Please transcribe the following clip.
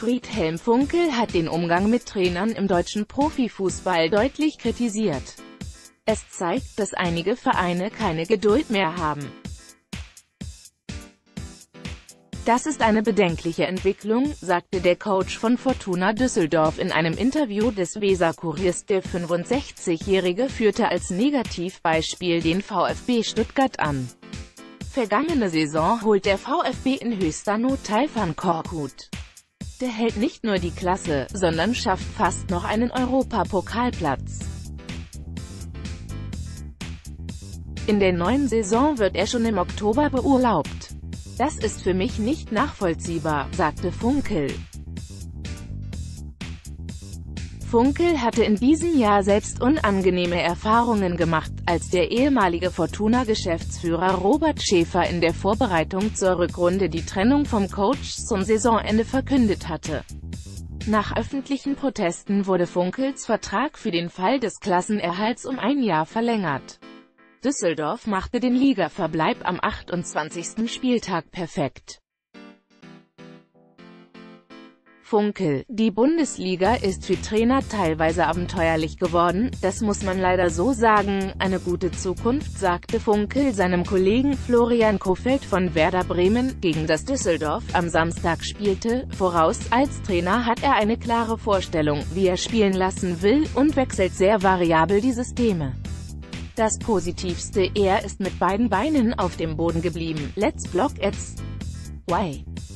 Friedhelm Funkel hat den Umgang mit Trainern im deutschen Profifußball deutlich kritisiert. Es zeigt, dass einige Vereine keine Geduld mehr haben. Das ist eine bedenkliche Entwicklung, sagte der Coach von Fortuna Düsseldorf in einem Interview des Weser-Kuriers. Der 65-Jährige führte als Negativbeispiel den VfB Stuttgart an. Vergangene Saison holt der VfB in höchster Not Tayfun Korkut. Der hält nicht nur die Klasse, sondern schafft fast noch einen Europapokalplatz. In der neuen Saison wird er schon im Oktober beurlaubt. Das ist für mich nicht nachvollziehbar, sagte Funkel. Funkel hatte in diesem Jahr selbst unangenehme Erfahrungen gemacht, als der ehemalige Fortuna-Geschäftsführer Robert Schäfer in der Vorbereitung zur Rückrunde die Trennung vom Coach zum Saisonende verkündet hatte. Nach öffentlichen Protesten wurde Funkels Vertrag für den Fall des Klassenerhalts um ein Jahr verlängert. Düsseldorf machte den Ligaverbleib am 28. Spieltag perfekt. Funkel: Die Bundesliga ist für Trainer teilweise abenteuerlich geworden, das muss man leider so sagen. Eine gute Zukunft, sagte Funkel seinem Kollegen Florian Kohfeldt von Werder Bremen, gegen das Düsseldorf am Samstag spielte, voraus. Als Trainer hat er eine klare Vorstellung, wie er spielen lassen will, und wechselt sehr variabel die Systeme. Das Positivste: Er ist mit beiden Beinen auf dem Boden geblieben. Let's block it. Why?